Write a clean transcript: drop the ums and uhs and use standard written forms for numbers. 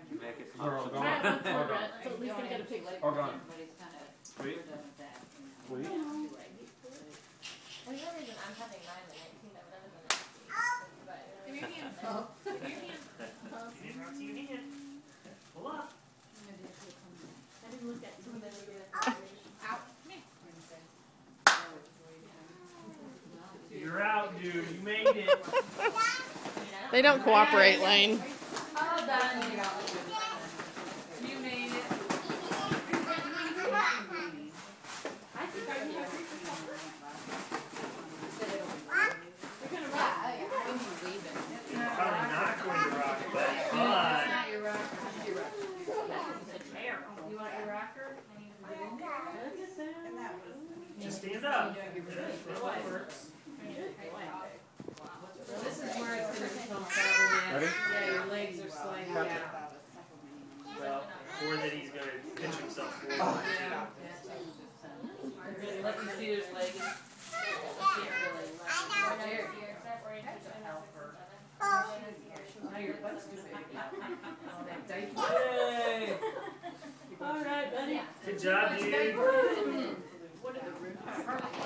Make it They're all some gone. Try it once All more, gone. Brett, so at least they get a picture. All gone. Sweet. Sweet. Well, the reason I'm having mine the 19th, I would have done it. But Give me your hand. Give me your hand. You didn't rock to your hand. Pull up. I didn't look at you. Out. You're out, dude. You made it. They don't cooperate, Lane. all done. You made it. I think I need a They're gonna rock. You're probably not going to rock, but It's fun. not your rocker. It's your rocker. It's a chair. You want your rocker? Look at that. Just stand up. That's what works. So this is where it's going to become trouble. Ready? Yeah, your legs are sliding down. Well, or that he's going to pinch himself forward. Yeah. Let me see his leg. Now your butt's too big. Yay! All right, buddy. Good job, dude. What are the roots?